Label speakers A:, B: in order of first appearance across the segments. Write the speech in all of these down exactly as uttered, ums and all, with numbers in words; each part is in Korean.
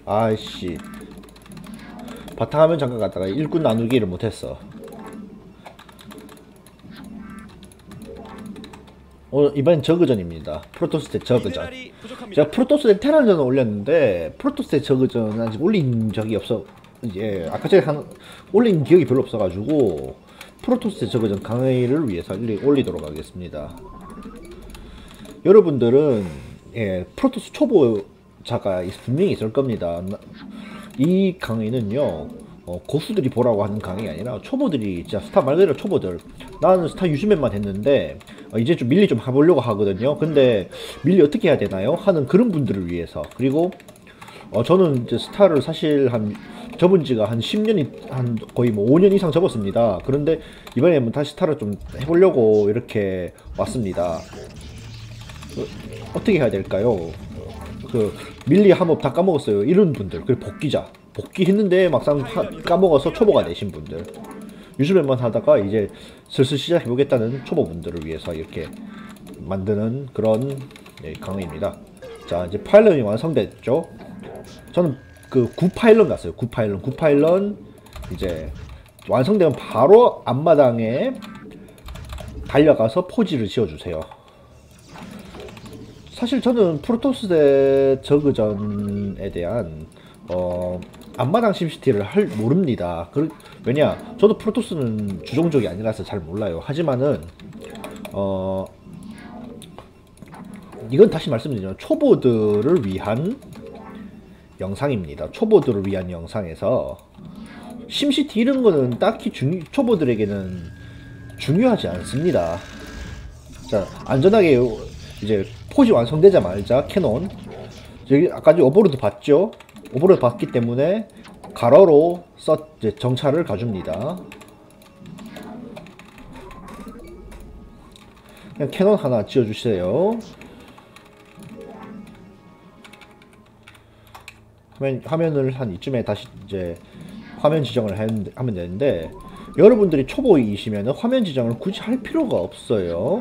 A: 아이씨, 바탕화면 잠깐 갔다가 일꾼 나누기를 못했어. 오늘 이번엔 저그전입니다. 프로토스 대 저그전. 제가 프로토스 대 테란전을 올렸는데 프로토스 대 저그전은 아직 올린 적이 없어. 이제 아까 전에 한 올린 기억이 별로 없어가지고 프로토스 대 저그전 강의를 위해서 올리도록 하겠습니다. 여러분들은 예, 프로토스 초보자가 분명히 있을 겁니다. 이 강의는요, 어, 고수들이 보라고 하는 강의가 아니라 초보들이, 진짜 스타 말 그대로 초보들. 나는 스타 유즈맨만 했는데 어, 이제 좀 밀리 좀 해보려고 하거든요. 근데 밀리 어떻게 해야 되나요? 하는 그런 분들을 위해서. 그리고 어, 저는 이제 스타를 사실 한 접은 지가 한 십 년이, 한 거의 뭐 오 년 이상 접었습니다. 그런데 이번에 뭐 다시 스타를 좀 해보려고 이렇게 왔습니다. 어, 어떻게 해야 될까요? 그 밀리 한번 다 까먹었어요 이런 분들, 그리고 복귀자, 복귀했는데 막상 하, 까먹어서 초보가 되신 분들, 유즈맨만 하다가 이제 슬슬 시작해보겠다는 초보분들을 위해서 이렇게 만드는 그런 예, 강의입니다. 자, 이제 파일런이 완성됐죠. 저는 그 구 파일런 갔어요. 구 파일런 구 파일런 이제 완성되면 바로 앞마당에 달려가서 포지를 지어주세요. 사실 저는 프로토스 대 저그전에 대한 어, 앞마당 심시티를 할 모릅니다. 그, 왜냐, 저도 프로토스는 주종족이 아니라서 잘 몰라요. 하지만은 어, 이건 다시 말씀드리면 초보들을 위한 영상입니다. 초보들을 위한 영상에서 심시티 이런 거는 딱히 중, 초보들에게는 중요하지 않습니다. 자, 안전하게 이제 포지 완성되자마자 캐논, 여기 아까 오버로드 봤죠? 오버로드 봤기 때문에 가로로 써 이제 정찰을 가줍니다. 그냥 캐논 하나 지어주세요. 화면, 화면을 한 이쯤에 다시 이제 화면 지정을 하면 되는데, 여러분들이 초보이시면 화면 지정을 굳이 할 필요가 없어요.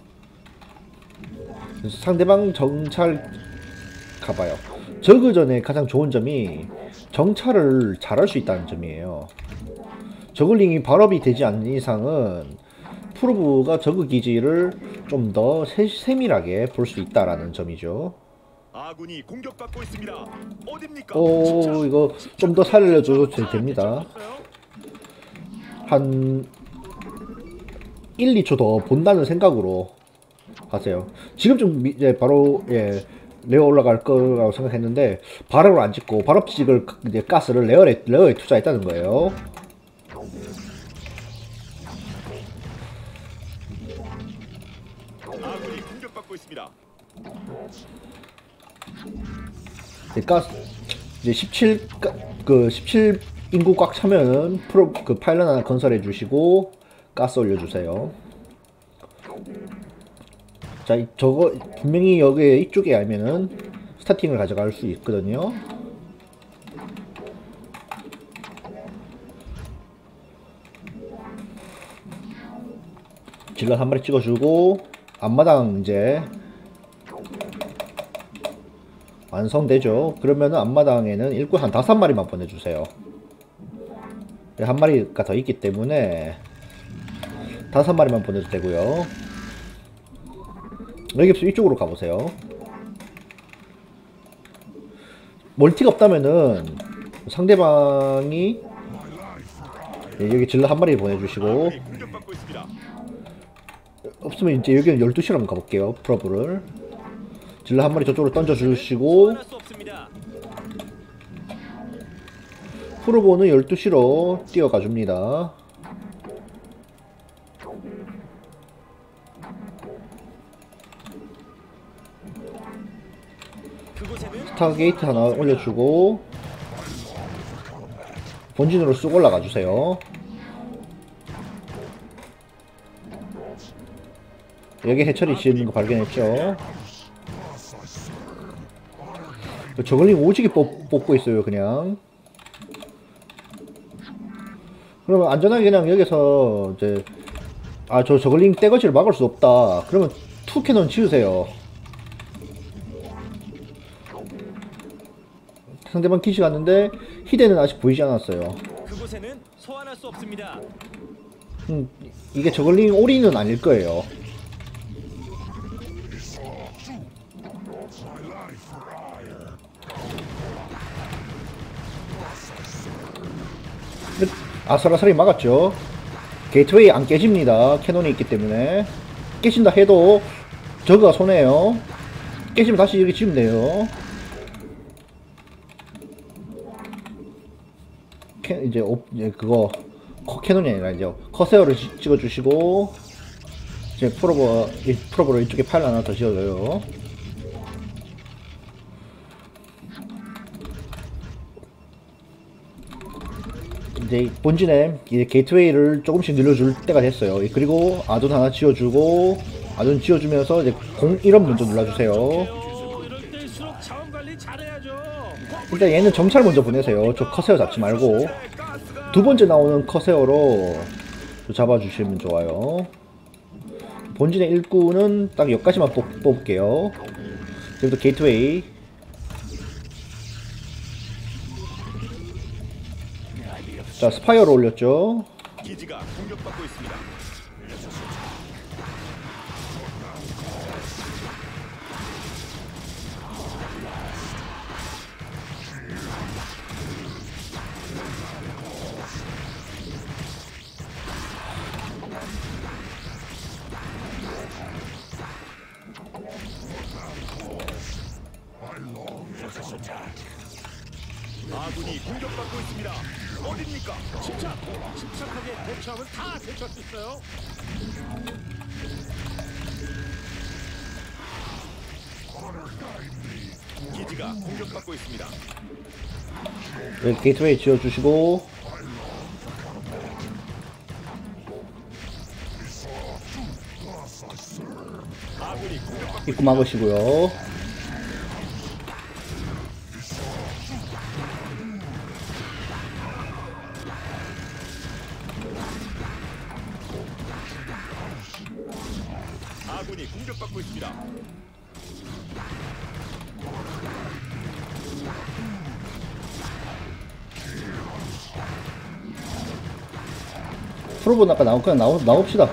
A: 상대방 정찰 가봐요. 저그전의 가장 좋은 점이 정찰을 잘할 수 있다는 점이에요. 저글링이 발업이 되지 않는 이상은 프로브가 저그 기지를 좀 더 세밀하게 볼 수 있다라는 점이죠.
B: 아군이 공격받고 있습니다. 어딥니까?
A: 오, 이거 좀 더 살려줘도 됩니다. 한 일, 이 초 더 본다는 생각으로 하세요. 지금 좀 이제 바로 예, 레어 올라갈 거라고 생각했는데 발업을 안 짓고 발업 찍을 이제 가스를 레어에 레어에 투자했다는 거예요.
B: 아군이 공격받고 있습니다.
A: 이제 가스 이제 십칠 그 십칠 인구 꽉 차면은 프로 그 파일럿 하나 건설해 주시고 가스 올려 주세요. 자, 저거 분명히 여기 이쪽에 알면은 스타팅을 가져갈 수 있거든요. 질럿 한 마리 찍어주고 앞마당 이제 완성되죠. 그러면은 앞마당에는 일꾼 한 다섯 마리만 보내주세요. 한 마리가 더 있기 때문에 다섯 마리만 보내도 되고요. 여기 없으면 이쪽으로 가보세요. 멀티가 없다면은 상대방이 여기 질러 한 마리 보내주시고, 없으면 이제 여기는 열두 시로 한번 가볼게요. 프로브를 질러 한 마리 저쪽으로 던져주시고, 프로보는 열두 시로 뛰어가줍니다. 스타게이트 하나 올려주고 본진으로 쑥 올라가주세요. 여기 해처리 지은 거 발견했죠? 저글링 오지게 뽑, 뽑고 있어요 그냥. 그러면 안전하게 그냥 여기서 이제 아 저 저글링 떼거지를 막을 수 없다 그러면 투 캐논 지으세요. 상대방 기지 갔는데 히데는 아직 보이지 않았어요.
C: 그곳에는 소환할 수 없습니다.
A: 음, 이게 저글링 오리는 아닐 거예요. 아슬아슬히 막았죠. 게이트웨이 안 깨집니다. 캐논이 있기 때문에. 깨진다 해도 저그가 손해요. 깨지면 다시 여기 지으면 돼요. 캐, 이제, 오, 이제 그거 커 캐논이 아니라 이제 커세어를 지- 찍어주시고 이제 프로버 이 프로버로 이쪽에 파일 하나 더 지어줘요. 이제 본진에 이제 게이트웨이를 조금씩 늘려줄 때가 됐어요. 그리고 아둔 하나 지어주고 아둔 지어주면서 이제 공 일 원 먼저 눌러주세요.
C: 어, 이럴 때일수록 자원 관리 잘해야죠.
A: 일단 얘는 정찰 먼저 보내세요. 저 커세어 잡지 말고 두 번째 나오는 커세어로 잡아주시면 좋아요. 본진의 일꾼은 딱 여기까지만 뽑, 뽑을게요. 지금부터 게이트웨이. 자, 스파이어로 올렸죠.
B: 기지가 공격받고 있습니다. 아군이 공격받고 있습니다. 어딥니까?
C: 침착, 침착하게 대처하면 다 대처할 수 있어요.
B: 기지가 공격받고 있습니다.
A: 여기 게이트웨이 지어주시고
B: 아군이 공격받고
A: 입구 막으시고요.
B: 아군이 공격받고 있습니다.
A: 프로본 아까 나오 그냥 나오 나옵시다.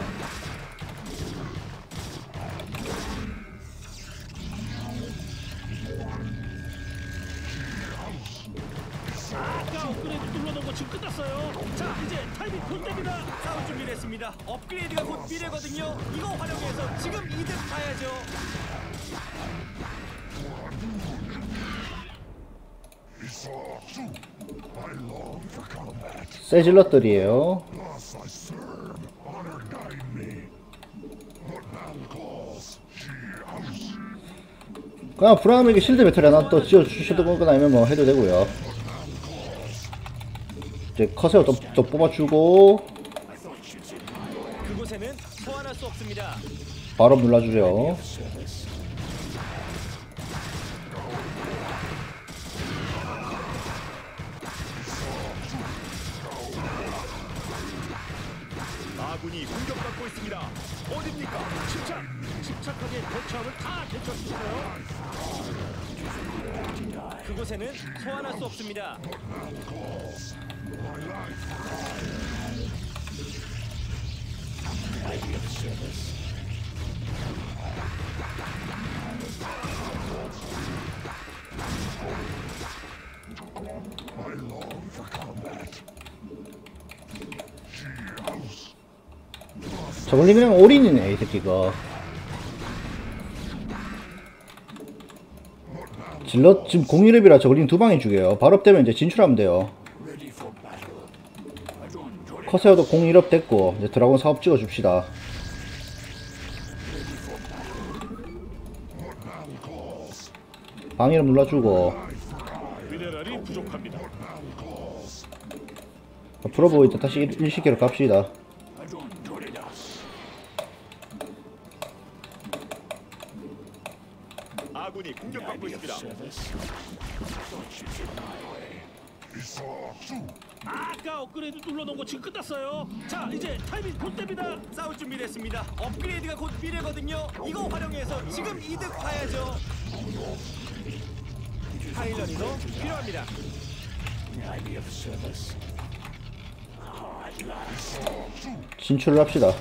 C: 아까 업그레이드 눌러놓은 거 지금 끝났어요. 자, 이제 타이밍 본때입니다. 싸울 준비를 했습니다. 업그레이드가 곧 미래거든요. 이거 활용해서 지금 이득 봐야죠.
A: 세질럿들이에요. 그냥 브라움에게 실드 배터리 하나 또 지어주시거나 아니면 뭐 해도 되고요. 이제 커세어 또, 또 뽑아주고
C: 그곳에는 소환할 수 없습니다.
A: 바로 눌러주죠.
B: 아군이 공격받고 있습니다. 어딥니까?
C: 침착, 침착하게 대처하면 다 대처할 수 있어요. 그곳에는 소환할 수 없습니다.
A: 저걸리 그냥 올인이네 이 새끼가. 질럿 지금 공일업이라 저걸링 두 방에 죽여요. 발업되면 이제 진출하면 돼요. 커세어도 공일업 됐고 이제 드라곤 사업 찍어줍시다. 방일업 눌러주고
B: 미네랄이 부족합니다.
A: 프로보 이제 다시 일- 일시키로 갑시다.
B: 아군이 공격받고 있습니다.
C: 아까 업그레이드 눌러놓은 거 지금 끝났어요. 자, 이제 타이밍 본때입니다. 싸울 준비를 했습니다. 업그레이드가 곧 미래거든요. 이거 활용해서 지금 이득 봐야죠. 파일런이 더 필요합니다.
A: 진출을 합시다.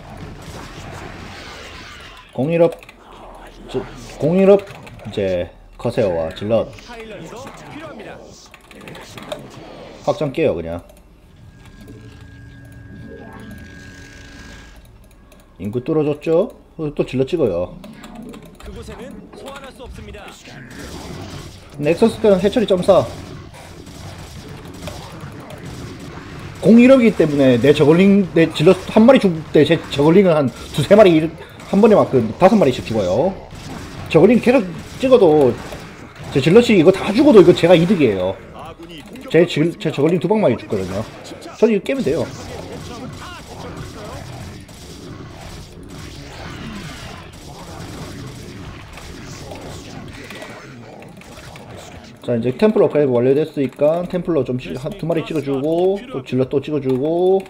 A: 공일업, 저, 공일업 이제 커세어와 질럿
C: 파일런이 더 필요합니다.
A: 확장 깨요 그냥. 인구 뚫어줬죠? 어, 또 질럿 찍어요.
C: 그곳에는 소환할 수 없습니다.
A: 넥서스 때는 해처리 점사. 공일업이기 때문에 내 저글링, 내 질럿 한 마리 죽을 때 제 저글링은 한 두세 마리 일- 한 번에 막 그 다섯 마리씩 죽어요. 저글링 계속 찍어도 제 질럿이 이거 다 죽어도 이거 제가 이득이에요.
B: 아군이 공격받고
A: 제, 질,
B: 있습니다.
A: 제 저글링 두 방만이 죽거든요. 저는 이거 깨면 돼요. 자 이제 템플러 업그레이드 완료됐으니까 템플러 좀 한 두 마리 찍어주고 또 질럿 또 찍어주고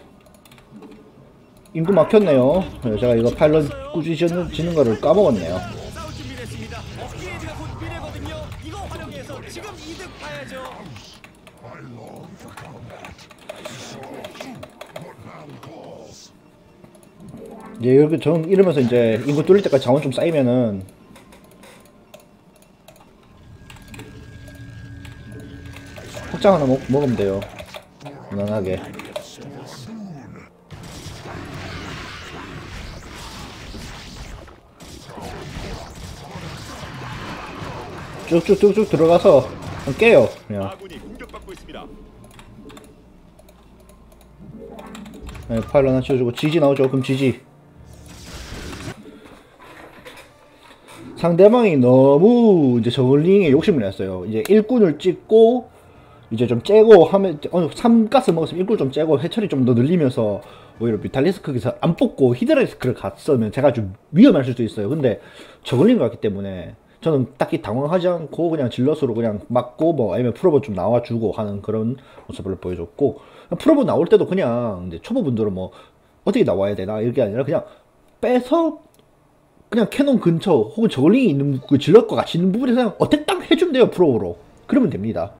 A: 인구 막혔네요. 네, 제가 이거 파일럿 꾸준히 짓는, 짓는 거를 까먹었네요.
C: 싸울 준비됐습니다. 업그레이드가 곧 미래거든요. 이거 활용해서 지금 이득 봐야죠.
A: 이제 이렇게 전 이러면서 이제 인구 뚫릴 때까지 자원 좀 쌓이면은 확장 하나 먹, 먹으면 돼요. 무난하게. 쭉쭉쭉쭉 들어가서 깨요 그냥.
B: 아군이 공격받고 있습니다.
A: 네, 파일럿 하나 치워주고 지지 나오죠. 그럼 지지. 상대방이 너무 이제 저글링에 욕심을 냈어요. 이제 일꾼을 찍고 이제 좀 째고 하면 어느 삼가스 먹었으면 일꾼 좀 째고 해처리 좀 더 늘리면서 오히려 뮤탈리스크에서 안 뽑고 히드라리스크를 갔으면 제가 좀 위험할 수도 있어요. 근데 저글링을 갔기 때문에 저는 딱히 당황하지 않고 그냥 질럿으로 그냥 맞고 뭐 아니면 프로보 좀 나와주고 하는 그런 모습을 보여줬고, 프로보 나올 때도 그냥 이제 초보분들은 뭐 어떻게 나와야 되나 이게 아니라 그냥 빼서 그냥 캐논 근처 혹은 저글링이 있는 그 질럿과 같이 있는 부분에서 그냥 어택 딱 해주면 돼요. 프로보로. 그러면 됩니다.